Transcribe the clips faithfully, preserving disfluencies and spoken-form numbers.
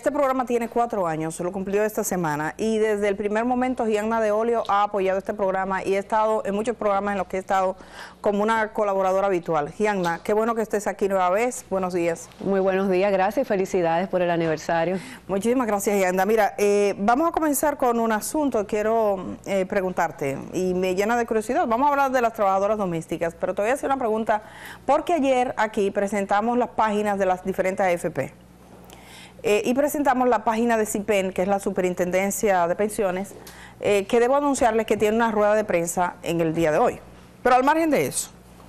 Este programa tiene cuatro años, lo cumplió esta semana, y desde el primer momento Gianna de Olio ha apoyado este programa y he estado en muchos programas en los que he estado como una colaboradora habitual. Gianna, qué bueno que estés aquí nueva vez. Buenos días. Muy buenos días, gracias y felicidades por el aniversario. Muchísimas gracias, Gianna. Mira, eh, vamos a comenzar con un asunto, quiero eh, preguntarte, y me llena de curiosidad. Vamos a hablar de las trabajadoras domésticas, pero te voy a hacer una pregunta, porque ayer aquí presentamos las páginas de las diferentes A F P. Eh, y presentamos la página de CIPEN, que es la Superintendencia de Pensiones, eh, que debo anunciarles que tiene una rueda de prensa en el día de hoy. Pero al margen de eso,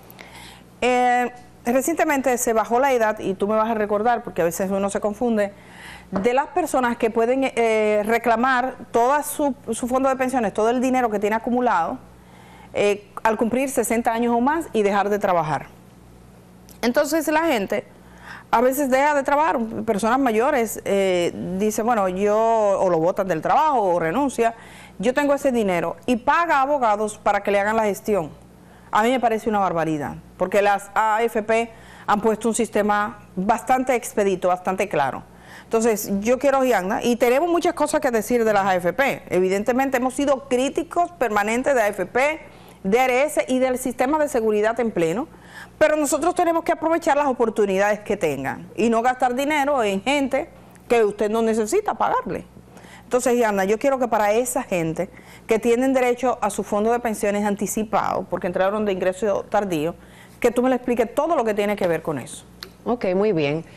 eh, recientemente se bajó la edad, y tú me vas a recordar, porque a veces uno se confunde, de las personas que pueden eh, reclamar todo su, su fondo de pensiones, todo el dinero que tiene acumulado, eh, al cumplir sesenta años o más y dejar de trabajar. Entonces la gente a veces deja de trabajar, personas mayores eh, dicen, bueno, yo, o lo botan del trabajo o renuncia, yo tengo ese dinero, y paga abogados para que le hagan la gestión. A mí me parece una barbaridad, porque las A F P han puesto un sistema bastante expedito, bastante claro. Entonces, yo quiero, Gianna, y tenemos muchas cosas que decir de las A F P. Evidentemente, hemos sido críticos permanentes de A F P, de A R S y del sistema de seguridad en pleno, pero nosotros tenemos que aprovechar las oportunidades que tengan y no gastar dinero en gente que usted no necesita pagarle. Entonces, Gianna, yo quiero que para esa gente que tienen derecho a su fondo de pensiones anticipado, porque entraron de ingreso tardío, que tú me le expliques todo lo que tiene que ver con eso. Ok, muy bien.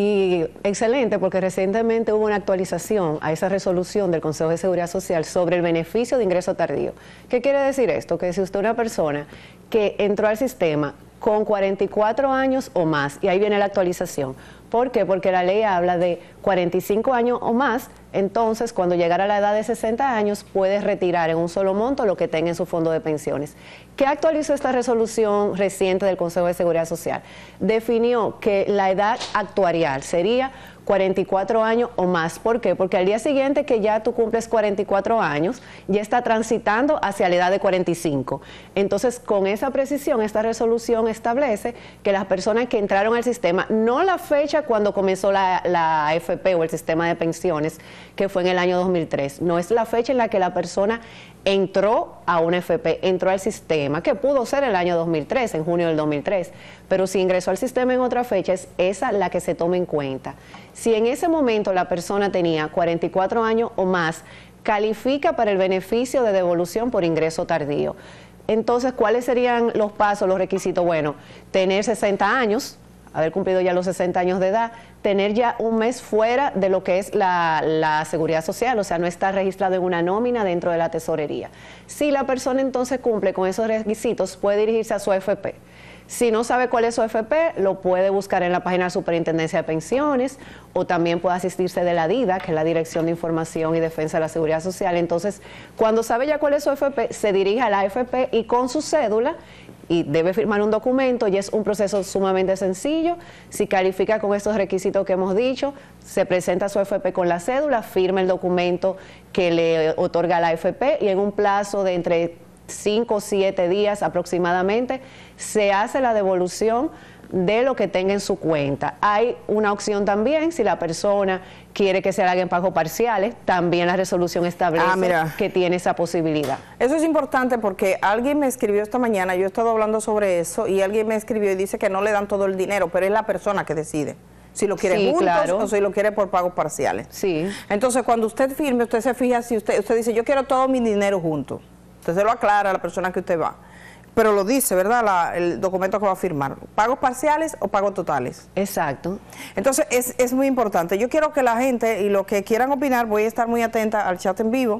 Y excelente, porque recientemente hubo una actualización a esa resolución del Consejo de Seguridad Social sobre el beneficio de ingreso tardío. ¿Qué quiere decir esto? Que si usted es una persona que entró al sistema con cuarenta y cuatro años o más, y ahí viene la actualización. ¿Por qué? Porque la ley habla de cuarenta y cinco años o más, entonces cuando llegara a la edad de sesenta años puedes retirar en un solo monto lo que tenga en su fondo de pensiones. ¿Qué actualizó esta resolución reciente del Consejo de Seguridad Social? Definió que la edad actuarial sería cuarenta y cuatro años o más. ¿Por qué? Porque al día siguiente que ya tú cumples cuarenta y cuatro años, ya está transitando hacia la edad de cuarenta y cinco. Entonces, con esa precisión, esta resolución establece que las personas que entraron al sistema, no la fecha cuando comenzó la, la A F P o el sistema de pensiones, que fue en el año dos mil tres, no es la fecha en la que la persona entró a una A F P, entró al sistema, que pudo ser el año dos mil tres, en junio del dos mil tres, pero si ingresó al sistema en otra fecha, es esa la que se toma en cuenta. Si en ese momento la persona tenía cuarenta y cuatro años o más, califica para el beneficio de devolución por ingreso tardío. Entonces, ¿cuáles serían los pasos, los requisitos? Bueno, tener sesenta años, haber cumplido ya los sesenta años de edad, tener ya un mes fuera de lo que es la, la seguridad social, o sea, no estar registrado en una nómina dentro de la tesorería. Si la persona entonces cumple con esos requisitos, puede dirigirse a su A F P. Si no sabe cuál es su A F P, lo puede buscar en la página de Superintendencia de Pensiones, o también puede asistirse de la DIDA, que es la Dirección de Información y Defensa de la Seguridad Social. Entonces, cuando sabe ya cuál es su A F P, se dirige a la A F P y con su cédula, y debe firmar un documento, y es un proceso sumamente sencillo. Si califica con estos requisitos que hemos dicho, se presenta a su A F P con la cédula, firma el documento que le otorga la A F P, y en un plazo de entre cinco o siete días aproximadamente, se hace la devolución de lo que tenga en su cuenta. Hay una opción también, si la persona quiere que se le hagan pagos parciales, también la resolución establece ah, que tiene esa posibilidad. Eso es importante, porque alguien me escribió esta mañana, yo he estado hablando sobre eso, y alguien me escribió y dice que no le dan todo el dinero, pero es la persona que decide si lo quiere sí, juntos claro. o si lo quiere por pagos parciales. Sí. Entonces, cuando usted firme, usted se fija, si usted, usted dice, yo quiero todo mi dinero junto. Usted se lo aclara a la persona que usted va. Pero lo dice, ¿verdad? La, el documento que va a firmar. ¿Pagos parciales o pagos totales? Exacto. Entonces, es, es muy importante. Yo quiero que la gente, y los que quieran opinar, voy a estar muy atenta al chat en vivo,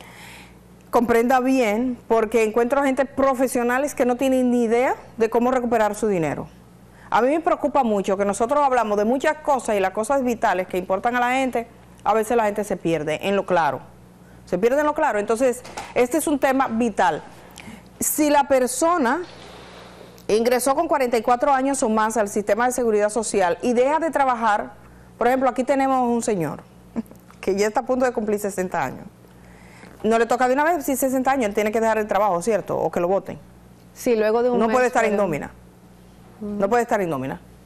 comprenda bien, porque encuentro gente profesionales que no tienen ni idea de cómo recuperar su dinero. A mí me preocupa mucho que nosotros hablamos de muchas cosas, y las cosas vitales que importan a la gente, a veces la gente se pierde en lo claro. Se pierde en lo claro. Entonces, este es un tema vital. Si la persona ingresó con cuarenta y cuatro años o más al sistema de seguridad social y deja de trabajar, por ejemplo, aquí tenemos un señor que ya está a punto de cumplir sesenta años. No le toca de una vez, si sesenta años, él tiene que dejar el trabajo, ¿cierto? O que lo voten. Sí, luego de un No mes puede estar fuera. en nómina. No puede estar en nómina.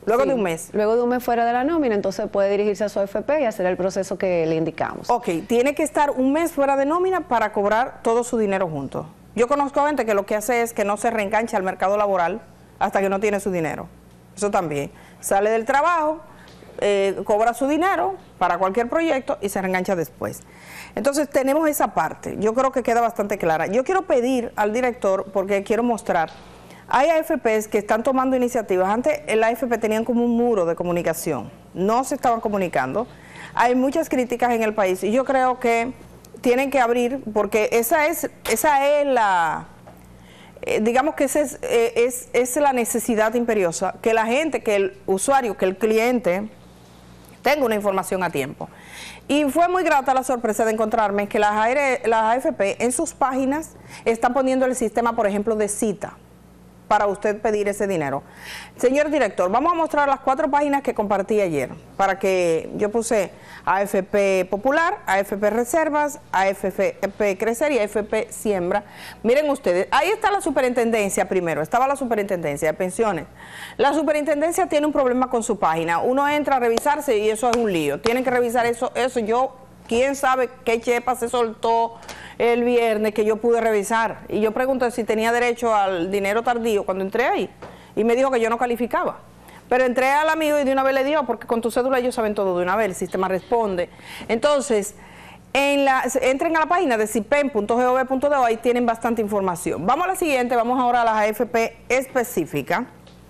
Luego sí, de un mes. Luego de un mes fuera de la nómina, entonces puede dirigirse a su A F P y hacer el proceso que le indicamos. Ok, tiene que estar un mes fuera de nómina para cobrar todo su dinero junto. Yo conozco gente que lo que hace es que no se reengancha al mercado laboral hasta que no tiene su dinero. Eso también. Sale del trabajo, eh, cobra su dinero para cualquier proyecto y se reengancha después. Entonces tenemos esa parte. Yo creo que queda bastante clara. Yo quiero pedir al director, porque quiero mostrar, hay A F Pes que están tomando iniciativas. Antes el A F P tenían como un muro de comunicación, no se estaban comunicando. Hay muchas críticas en el país y yo creo que tienen que abrir, porque esa es, esa es la, eh, digamos que esa es, eh, es, es la necesidad imperiosa, que la gente, que el usuario, que el cliente tenga una información a tiempo. Y fue muy grata la sorpresa de encontrarme que las, las A F P en sus páginas están poniendo el sistema, por ejemplo, de cita, para usted pedir ese dinero. Señor director, vamos a mostrar las cuatro páginas que compartí ayer, para que yo puse A F P Popular, A F P Reservas, A F P Crecer y A F P Siembra. Miren ustedes, ahí está la superintendencia primero, estaba la superintendencia de pensiones. La superintendencia tiene un problema con su página, uno entra a revisarse y eso es un lío, tienen que revisar eso, eso yo, quién sabe qué chepa se soltó el viernes que yo pude revisar, y yo pregunté si tenía derecho al dinero tardío cuando entré ahí, y me dijo que yo no calificaba, pero entré al amigo y de una vez le dio, porque con tu cédula ellos saben todo de una vez, el sistema responde. Entonces, en la, entren a la página de cipen punto gov punto do, ahí tienen bastante información. Vamos a la siguiente, vamos ahora a las A F P específicas.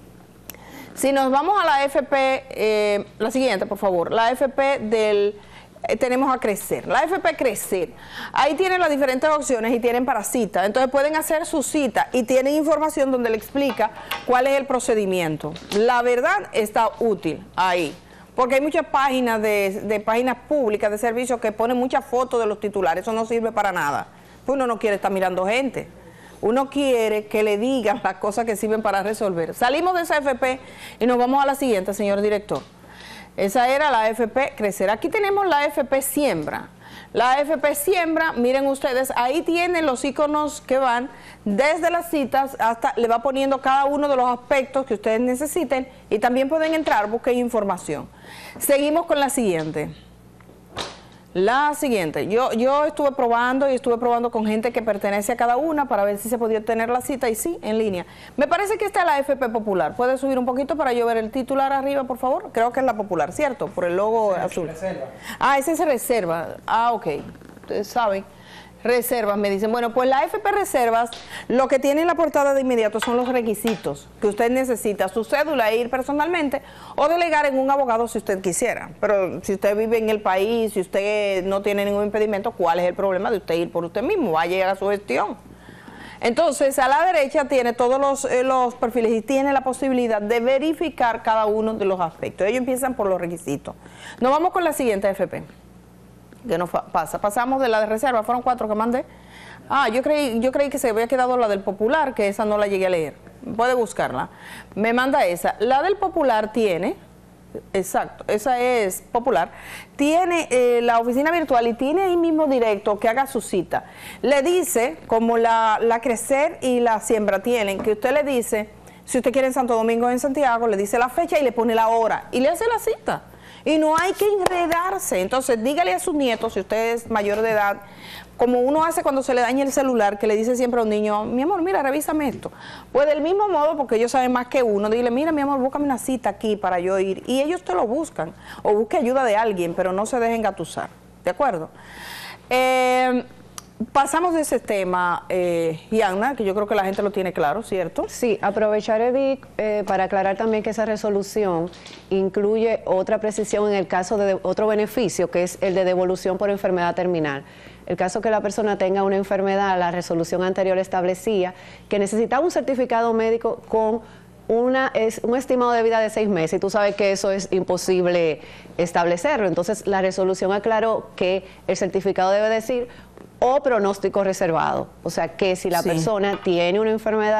Si nos vamos a la A F P, eh, la siguiente por favor, la A F P del... tenemos a Crecer, la A F P Crecer, ahí tienen las diferentes opciones y tienen para cita, entonces pueden hacer su cita y tienen información donde le explica cuál es el procedimiento. La verdad está útil ahí, porque hay muchas páginas de, de páginas públicas de servicios que ponen muchas fotos de los titulares, eso no sirve para nada, uno no quiere estar mirando gente, uno quiere que le digan las cosas que sirven para resolver. Salimos de esa A F P y nos vamos a la siguiente, señor director. Esa era la A F P Crecer. Aquí tenemos la A F P Siembra. La A F P Siembra, miren ustedes, ahí tienen los iconos que van desde las citas hasta, le va poniendo cada uno de los aspectos que ustedes necesiten y también pueden entrar, busquen información. Seguimos con la siguiente. La siguiente, yo, yo estuve probando y estuve probando con gente que pertenece a cada una para ver si se podía obtener la cita y sí, en línea. Me parece que esta es la A F P Popular. ¿Puede subir un poquito para yo ver el titular arriba, por favor? Creo que es la Popular, ¿cierto? Por el logo sí, azul. Reserva. Ah, ese es reserva. Ah, ok. Ustedes saben. Reservas, me dicen. Bueno, pues la A F P Reservas, lo que tiene en la portada de inmediato son los requisitos que usted necesita, su cédula e ir personalmente o delegar en un abogado si usted quisiera. Pero si usted vive en el país, si usted no tiene ningún impedimento, ¿cuál es el problema de usted ir por usted mismo? Va a llegar a su gestión. Entonces, a la derecha tiene todos los, eh, los perfiles y tiene la posibilidad de verificar cada uno de los aspectos. Ellos empiezan por los requisitos. Nos vamos con la siguiente A F P. Que nos pasa, pasamos de la de reserva, fueron cuatro que mandé. Ah, yo creí, yo creí que se había quedado la del Popular, que esa no la llegué a leer. Puede buscarla. Me manda esa. La del Popular tiene, exacto, esa es Popular, tiene eh, la oficina virtual y tiene ahí mismo directo que haga su cita. Le dice, como la, la Crecer y la Siembra tienen, que usted le dice, si usted quiere en Santo Domingo o en Santiago, le dice la fecha y le pone la hora y le hace la cita. Y no hay que enredarse. Entonces dígale a sus nietos, si usted es mayor de edad, como uno hace cuando se le daña el celular, que le dice siempre a un niño, mi amor, mira, revísame esto. Pues del mismo modo, porque ellos saben más que uno, dile, mira, mi amor, búscame una cita aquí para yo ir. Y ellos te lo buscan, o busque ayuda de alguien, pero no se dejen engatusar. ¿De acuerdo? Eh... Pasamos de ese tema, eh, Yanna, que yo creo que la gente lo tiene claro, ¿cierto? Sí, aprovechar, Edith, eh, para aclarar también que esa resolución incluye otra precisión en el caso de otro beneficio, que es el de devolución por enfermedad terminal. El caso que la persona tenga una enfermedad, la resolución anterior establecía que necesitaba un certificado médico con Una, es un estimado de vida de seis meses y tú sabes que eso es imposible establecerlo. Entonces la resolución aclaró que el certificado debe decir o pronóstico reservado. O sea que si la sí. persona tiene una enfermedad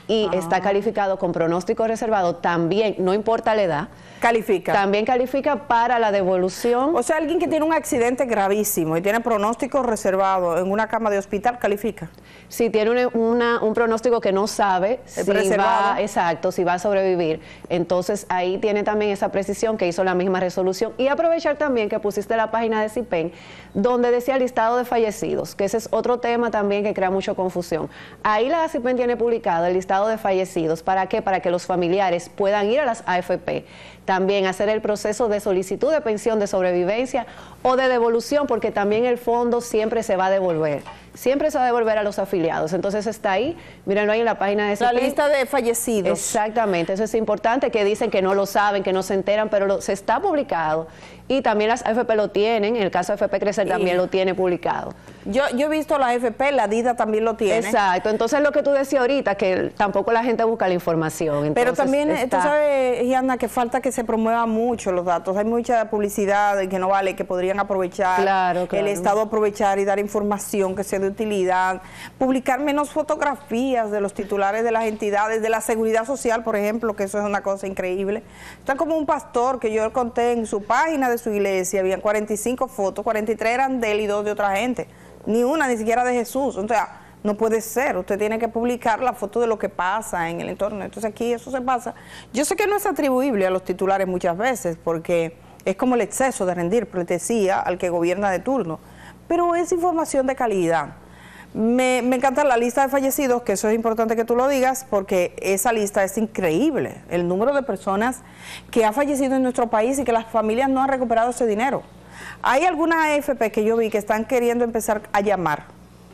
y ah. está calificado con pronóstico reservado, también, no importa la edad, califica. También califica para la devolución. O sea, alguien que tiene un accidente gravísimo y tiene pronóstico reservado en una cama de hospital, califica. Si tiene una, una, un pronóstico que no sabe si va, exacto, si va a sobrevivir, entonces ahí tiene también esa precisión que hizo la misma resolución. Y aprovechar también que pusiste la página de CIPEN, donde decía listado de fallecidos, que ese es otro tema también que crea mucha confusión. Ahí la CIPEN tiene publicado el listado de fallecidos. ¿Para qué? Para que los familiares puedan ir a las A F P, también hacer el proceso de solicitud de pensión de sobrevivencia o de devolución, porque también el fondo siempre se va a devolver. Siempre se va a devolver a los afiliados. Entonces está ahí, mírenlo ahí en la página de CIPEN. La lista de fallecidos. Exactamente, eso es importante, que dicen que no lo saben, que no se enteran, pero lo, se está publicado. Y también las A F P lo tienen, en el caso de A F P Crecer también lo tiene publicado. Yo, yo he visto la A F P, la DIDA también lo tiene. Exacto, entonces lo que tú decías ahorita, que tampoco la gente busca la información. Entonces, pero también, está... tú sabes, Gianna, que falta que se promuevan mucho los datos. Hay mucha publicidad que no vale, que podrían aprovechar. Claro, claro. El Estado aprovechar y dar información que sea de utilidad. Publicar menos fotografías de los titulares de las entidades, de la seguridad social, por ejemplo, que eso es una cosa increíble. Está como un pastor que yo conté en su página de su iglesia, habían cuarenta y cinco fotos, cuarenta y tres eran de él y dos de otra gente. Ni una, ni siquiera de Jesús. O sea, no puede ser. Usted tiene que publicar la foto de lo que pasa en el entorno. Entonces aquí eso se pasa. Yo sé que no es atribuible a los titulares muchas veces, porque es como el exceso de rendir pleitesía al que gobierna de turno. Pero es información de calidad. Me, me encanta la lista de fallecidos, que eso es importante que tú lo digas, porque esa lista es increíble. El número de personas que ha fallecido en nuestro país y que las familias no han recuperado ese dinero. Hay algunas A F P que yo vi que están queriendo empezar a llamar.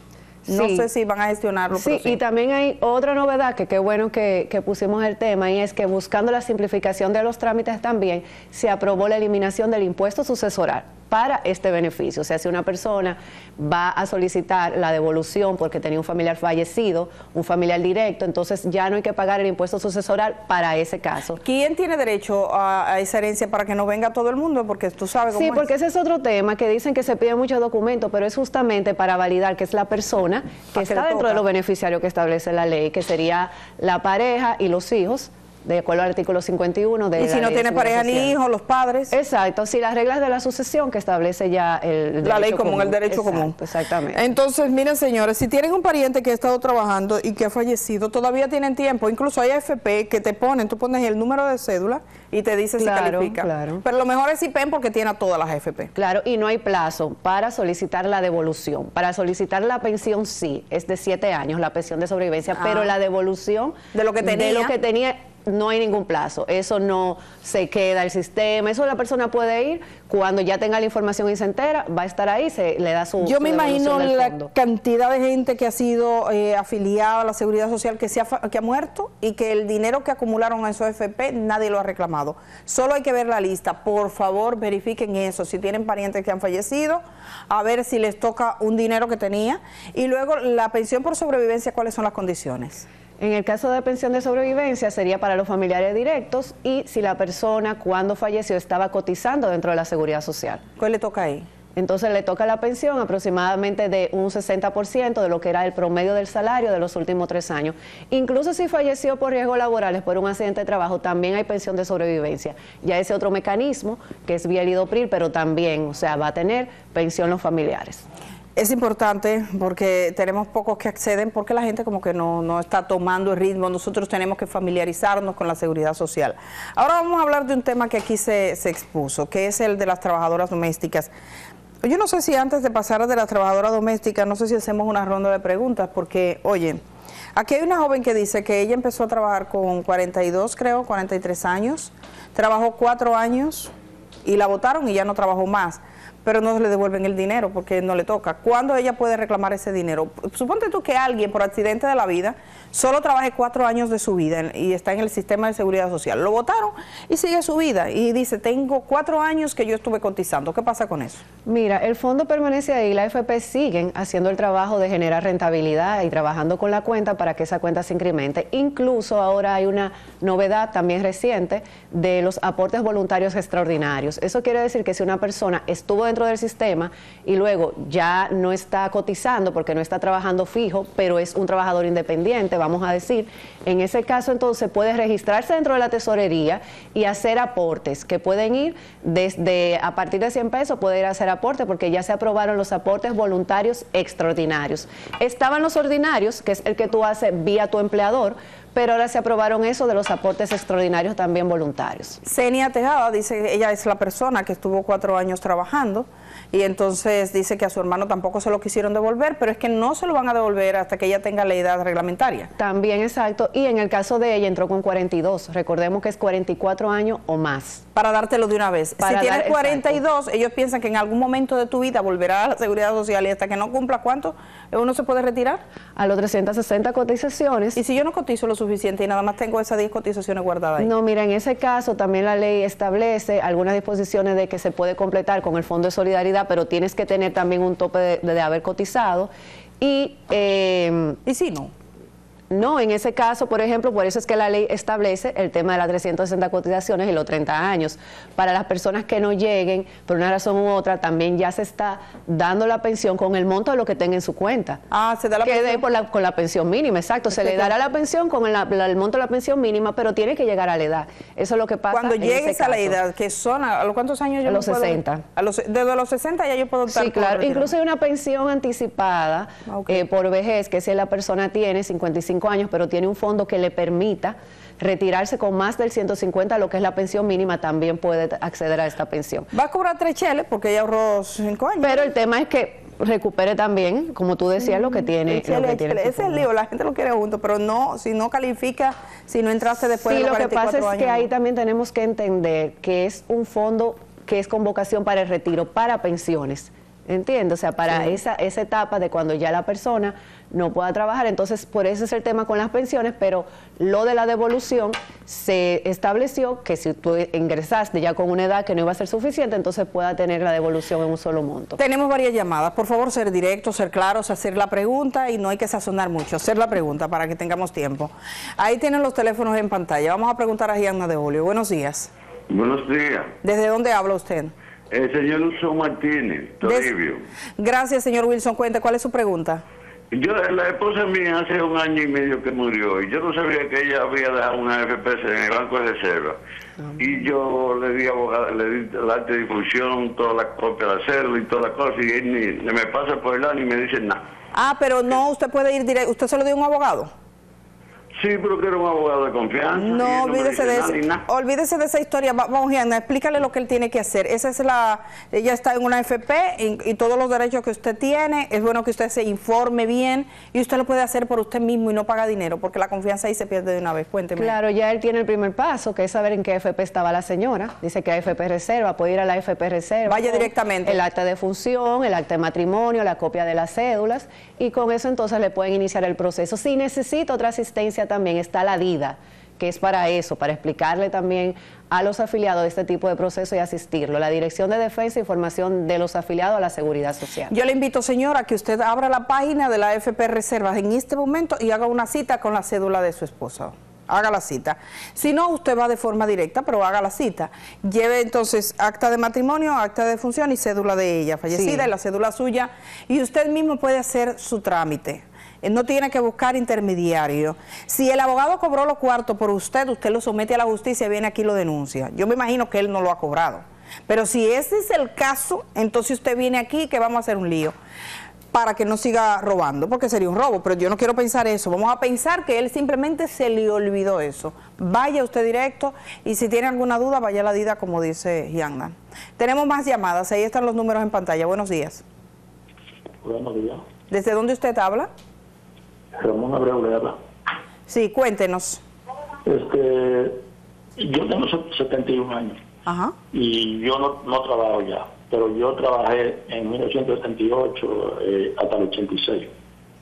No sí. sé si van a gestionarlo. Sí, sí, y también hay otra novedad, que qué bueno que, que pusimos el tema, y es que buscando la simplificación de los trámites también se aprobó la eliminación del impuesto sucesoral para este beneficio. O sea, si una persona va a solicitar la devolución porque tenía un familiar fallecido, un familiar directo, entonces ya no hay que pagar el impuesto sucesoral para ese caso. ¿Quién tiene derecho a, a esa herencia para que no venga todo el mundo? Porque tú sabes cómo Sí, es. porque ese es otro tema, que dicen que se piden muchos documentos, pero es justamente para validar que es la persona que está dentro de los beneficiarios que establece la ley, que sería la pareja y los hijos, de acuerdo al artículo cincuenta y uno de la ley. Y si no tiene pareja ni hijos, los padres. Exacto, sí, las reglas de la sucesión que establece ya el la ley común, común, el derecho Exacto, común. Exactamente. Entonces, miren, señores, si tienen un pariente que ha estado trabajando y que ha fallecido, todavía tienen tiempo. Incluso hay A F P que te ponen, tú pones el número de cédula y te dice claro, si califica. Claro. Pero lo mejor es CIPEN porque tiene a todas las A F P. Claro, y no hay plazo para solicitar la devolución. Para solicitar la pensión sí, es de siete años la pensión de sobrevivencia, ah. pero la devolución de lo que tenía, de lo que tenía no hay ningún plazo, eso no se queda el sistema, eso la persona puede ir cuando ya tenga la información y se entera, va a estar ahí, se le da su Yo su me imagino la fondo. cantidad de gente que ha sido eh, afiliada a la Seguridad Social, que, se ha, que ha muerto y que el dinero que acumularon en su A F P nadie lo ha reclamado. Solo hay que ver la lista, por favor verifiquen eso, si tienen parientes que han fallecido, a ver si les toca un dinero que tenía, y luego la pensión por sobrevivencia, ¿cuáles son las condiciones? En el caso de pensión de sobrevivencia sería para los familiares directos y si la persona cuando falleció estaba cotizando dentro de la Seguridad Social. ¿Cuál le toca ahí? Entonces le toca la pensión aproximadamente de un sesenta por ciento de lo que era el promedio del salario de los últimos tres años. Incluso si falleció por riesgos laborales, por un accidente de trabajo, también hay pensión de sobrevivencia. Ya ese otro mecanismo que es vía el IDOPRIL, pero también, o sea, va a tener pensión los familiares. Es importante porque tenemos pocos que acceden porque la gente como que no, no está tomando el ritmo. Nosotros tenemos que familiarizarnos con la seguridad social. Ahora vamos a hablar de un tema que aquí se, se expuso, que es el de las trabajadoras domésticas. Yo no sé si antes de pasar de las trabajadoras domésticas, no sé si hacemos una ronda de preguntas, porque, oye, aquí hay una joven que dice que ella empezó a trabajar con cuarenta y dos, creo, cuarenta y tres años, trabajó cuatro años y la botaron y ya no trabajó más, pero no se le devuelven el dinero porque no le toca. ¿Cuándo ella puede reclamar ese dinero? Suponte tú que alguien por accidente de la vida solo trabaje cuatro años de su vida y está en el sistema de seguridad social. Lo votaron y sigue su vida y dice, tengo cuatro años que yo estuve cotizando. ¿Qué pasa con eso? Mira, el fondo permanece ahí, la A F P siguen haciendo el trabajo de generar rentabilidad y trabajando con la cuenta para que esa cuenta se incremente. Incluso ahora hay una novedad también reciente de los aportes voluntarios extraordinarios. Eso quiere decir que si una persona estuvo dentro del sistema y luego ya no está cotizando porque no está trabajando fijo, pero es un trabajador independiente, vamos a decir, en ese caso entonces puede registrarse dentro de la tesorería y hacer aportes que pueden ir desde a partir de cien pesos, puede ir a hacer aportes porque ya se aprobaron los aportes voluntarios extraordinarios. Estaban los ordinarios, que es el que tú haces vía tu empleador, pero ahora se aprobaron eso de los aportes extraordinarios también voluntarios. Senia Tejada dice que ella es la persona que estuvo cuatro años trabajando y entonces dice que a su hermano tampoco se lo quisieron devolver, pero es que no se lo van a devolver hasta que ella tenga la edad reglamentaria. También, exacto, y en el caso de ella entró con cuarenta y dos, recordemos que es cuarenta y cuatro años o más. Para dártelo de una vez. Para si tienes dar, cuarenta y dos, exacto. ellos piensan que en algún momento de tu vida volverá a la Seguridad Social y hasta que no cumpla, ¿cuánto uno se puede retirar? A los trescientas sesenta cotizaciones. ¿Y si yo no cotizo lo suficiente y nada más tengo esas diez cotizaciones guardadas ahí? No, mira, en ese caso también la ley establece algunas disposiciones de que se puede completar con el Fondo de Solidaridad, pero tienes que tener también un tope de, de haber cotizado. Y, eh, ¿Y si no? No, en ese caso, por ejemplo, por eso es que la ley establece el tema de las trescientas sesenta cotizaciones y los treinta años. Para las personas que no lleguen, por una razón u otra, también ya se está dando la pensión con el monto de lo que tenga en su cuenta. Ah, se da la que pensión. dé por la, con la pensión mínima, exacto. Se le dará la pensión con el, la, el monto de la pensión mínima, pero tiene que llegar a la edad. Eso es lo que pasa. Cuando en llegues ese a la caso. edad, que son, ¿a los cuántos años yo A los me puedo- sesenta. A los, desde los sesenta ya yo puedo optar Sí, por claro. retirar. Incluso hay una pensión anticipada Ok. eh, por vejez, que si la persona tiene cincuenta y cinco años, pero tiene un fondo que le permita retirarse con más del ciento cincuenta, lo que es la pensión mínima, también puede acceder a esta pensión. Va a cobrar tres cheles porque ella ahorró cinco años. Pero el tema es que recupere también, como tú decías, lo que tiene. El chele, Lo que el tiene chele. su Ese es el fondo. lío, la gente lo quiere junto, pero no, si no califica, si no entraste después Sí, de los lo que cuarenta y pasa cuatro es años. que ahí no. también tenemos que entender que es un fondo que es convocación para el retiro, para pensiones. ¿Entiendes? O sea, para Sí. esa, esa etapa de cuando ya la persona no pueda trabajar. Entonces, por eso es el tema con las pensiones, pero lo de la devolución se estableció que si tú ingresaste ya con una edad que no iba a ser suficiente, entonces pueda tener la devolución en un solo monto. Tenemos varias llamadas. Por favor, ser directos, ser claros, hacer la pregunta y no hay que sazonar mucho. Hacer la pregunta para que tengamos tiempo. Ahí tienen los teléfonos en pantalla. Vamos a preguntar a Gianna de Julio. Buenos días. Buenos días. ¿Desde dónde habla usted? El señor Wilson Martínez, Toribio. Des- Gracias, señor Wilson. Cuente, ¿cuál es su pregunta? Yo, la esposa mía hace un año y medio que murió y yo no sabía que ella había dejado una F P C en el Banco de Reserva. Y yo le di abogado, le di el acta de difusión, toda la copia de la cédula y toda la cosa, y él ni, me pasa por el lado y me dice nada. Ah, pero no, usted puede ir directo. ¿Usted se lo dio a un abogado? Sí, pero que era un abogado de confianza. y él No, me olvídese dice de nada, ni eso. nada. Olvídese de esa historia. Va- Vamos, Gianna, explícale lo que él tiene que hacer. Esa es la, ella está en una F P y, y todos los derechos que usted tiene, es bueno que usted se informe bien y usted lo puede hacer por usted mismo y no paga dinero, porque la confianza ahí se pierde de una vez. Cuénteme. Claro, ya él tiene el primer paso, que es saber en qué F P estaba la señora. Dice que hay F P Reserva, puede ir a la F P Reserva. Vaya con directamente. El acta de función, el acta de matrimonio, la copia de las cédulas, y con eso entonces le pueden iniciar el proceso. Si necesita otra asistencia también, está la DIDA, que es para eso, para explicarle también a los afiliados de este tipo de proceso y asistirlo. La Dirección de Defensa e Información de los Afiliados a la Seguridad Social. Yo le invito, señora, que usted abra la página de la F P Reservas en este momento y haga una cita con la cédula de su esposa. Haga la cita. Si no, usted va de forma directa, pero haga la cita. Lleve entonces acta de matrimonio, acta de defunción y cédula de ella fallecida, Sí. y la cédula suya, y usted mismo puede hacer su trámite. Eh, No tiene que buscar intermediario. Si el abogado cobró los cuartos por usted, usted lo somete a la justicia y viene aquí y lo denuncia. Yo me imagino que él no lo ha cobrado. Pero si ese es el caso, entonces usted viene aquí que vamos a hacer un lío para que no siga robando, porque sería un robo, pero yo no quiero pensar eso. Vamos a pensar que él simplemente se le olvidó eso. Vaya usted directo y si tiene alguna duda, vaya a la DIDA, como dice Gianna. Tenemos más llamadas, ahí están los números en pantalla. Buenos días. Buenos días. ¿Desde dónde usted habla? Ramón Abreu le habla. Sí, cuéntenos. Este, yo tengo setenta y un años Ajá. y yo no, no trabajo ya, pero yo trabajé en mil novecientos setenta y ocho eh, hasta el ochenta y seis.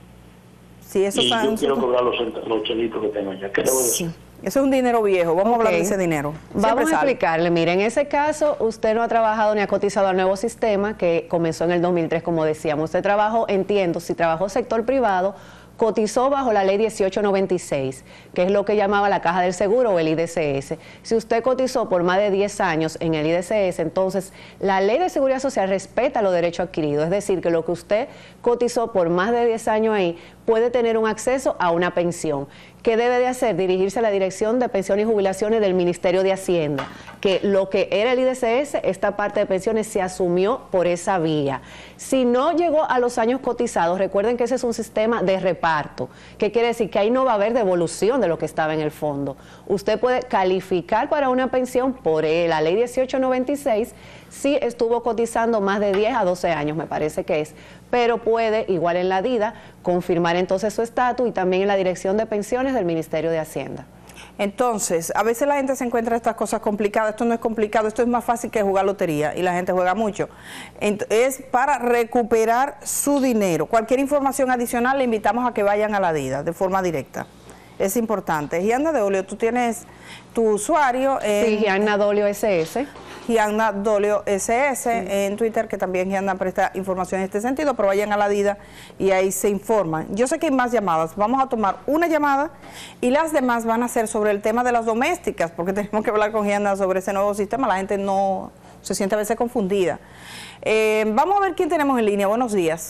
Sí, eso Y está yo en quiero su- cobrar los, cent- los chelitos que tengo ya. ¿Qué debo Sí. decir? Eso es un dinero viejo, vamos a hablar de Ok. ese dinero. Siempre Vamos a sale. explicarle, mire, en ese caso usted no ha trabajado ni ha cotizado al nuevo sistema que comenzó en el dos mil tres, como decíamos. Usted trabajó, entiendo, si trabajó sector privado, cotizó bajo la ley dieciocho noventa y seis, que es lo que llamaba la Caja del Seguro o el I D C S. Si usted cotizó por más de diez años en el I D C S, entonces la ley de seguridad social respeta los derechos adquiridos, es decir, que lo que usted cotizó por más de diez años ahí puede tener un acceso a una pensión. ¿Qué debe de hacer? Dirigirse a la Dirección de Pensiones y Jubilaciones del Ministerio de Hacienda, que lo que era el I D C S, esta parte de pensiones se asumió por esa vía. Si no llegó a los años cotizados, recuerden que ese es un sistema de reparto, que quiere decir que ahí no va a haber devolución de lo que estaba en el fondo. Usted puede calificar para una pensión por la ley dieciocho noventa y seis si estuvo cotizando más de diez a doce años, me parece que es, pero puede, igual en la DIDA, confirmar entonces su estatus y también en la Dirección de Pensiones del Ministerio de Hacienda. Entonces, a veces la gente se encuentra estas cosas complicadas. Esto no es complicado, esto es más fácil que jugar lotería y la gente juega mucho. Es para recuperar su dinero. Cualquier información adicional le invitamos a que vayan a la DIDA de forma directa. Es importante. Gianna Dolio, tú tienes tu usuario en... Sí, Gianna Dolio S S. Gianna Dolio S S sí. En Twitter, que también Gianna presta información en este sentido, pero vayan a la DIDA y ahí se informan. Yo sé que hay más llamadas, vamos a tomar una llamada y las demás van a ser sobre el tema de las domésticas, porque tenemos que hablar con Gianna sobre ese nuevo sistema, la gente no se siente a veces confundida. Eh, vamos a ver quién tenemos en línea. Buenos días.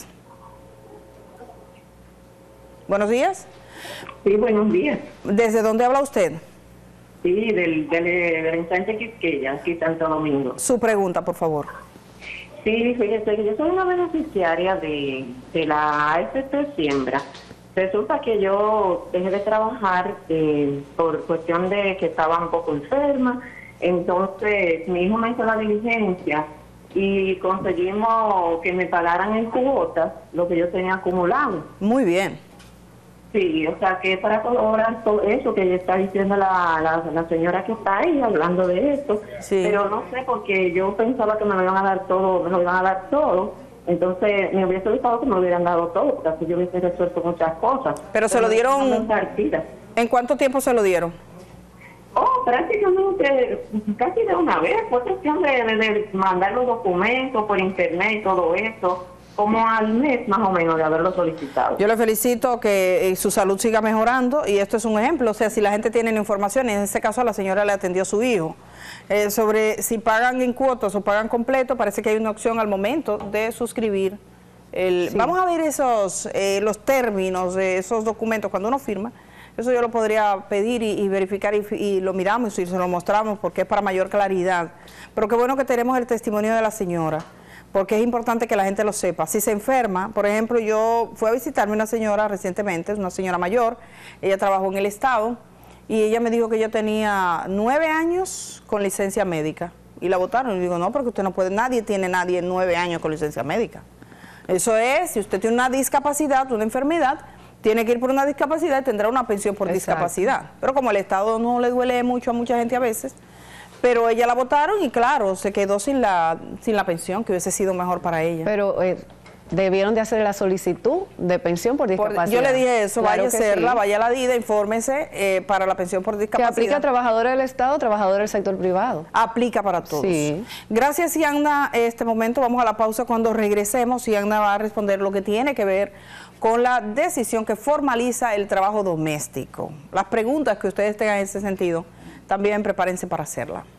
Buenos días. Sí, buenos días. ¿Desde dónde habla usted? Sí, del, del, del instante Quisqueya, aquí Santo Domingo. Su pregunta, por favor. Sí, fíjese que yo soy una beneficiaria de, de la A F P Siembra. Resulta que yo dejé de trabajar eh, por cuestión de que estaba un poco enferma. Entonces, mi hijo me hizo la diligencia y conseguimos que me pagaran en cuotas lo que yo tenía acumulado. Muy bien. Sí, o sea, que para colaborar todo eso que está diciendo la, la, la señora que está ahí hablando de esto, sí. Pero no sé, porque yo pensaba que me lo iban a dar todo, me lo iban a dar todo, entonces me hubiese gustado que me lo hubieran dado todo, porque así yo hubiese resuelto muchas cosas. Pero, pero se lo dieron, ¿en cuánto tiempo se lo dieron? Oh, prácticamente, casi de una vez, fue cuestión de, de, de mandar los documentos por internet y todo eso, como al mes más o menos de haberlo solicitado. Yo le felicito que eh, su salud siga mejorando y esto es un ejemplo, o sea, si la gente tiene la información, y en este caso a la señora le atendió a su hijo, eh, sobre si pagan en cuotas o pagan completo, parece que hay una opción al momento de suscribir. El, sí. Vamos a ver esos eh, los términos de esos documentos cuando uno firma. Eso yo lo podría pedir y, y verificar y, y lo miramos y se lo mostramos porque es para mayor claridad. Pero qué bueno que tenemos el testimonio de la señora, porque es importante que la gente lo sepa. Si se enferma, por ejemplo, yo fui a visitarme una señora recientemente, una señora mayor, ella trabajó en el Estado, y ella me dijo que yo tenía nueve años con licencia médica, y la votaron, y digo, no, porque usted no puede, nadie tiene nadie nueve años con licencia médica. Eso es, si usted tiene una discapacidad, una enfermedad, tiene que ir por una discapacidad y tendrá una pensión por Exacto. discapacidad. Pero como el Estado no le duele mucho a mucha gente a veces, pero ella la votaron y claro, se quedó sin la sin la pensión, que hubiese sido mejor para ella. Pero eh, debieron de hacer la solicitud de pensión por discapacidad. Por, yo le dije eso, claro vaya a hacerla, sí. vaya a la DIDA, infórmese eh, para la pensión por discapacidad. Que aplica a trabajadores del Estado, trabajadores del sector privado. Aplica para todos. Sí. Gracias, Gianna. Este momento vamos a la pausa. Cuando regresemos, Gianna va a responder lo que tiene que ver con la decisión que formaliza el trabajo doméstico. Las preguntas que ustedes tengan en ese sentido, también prepárense para hacerla.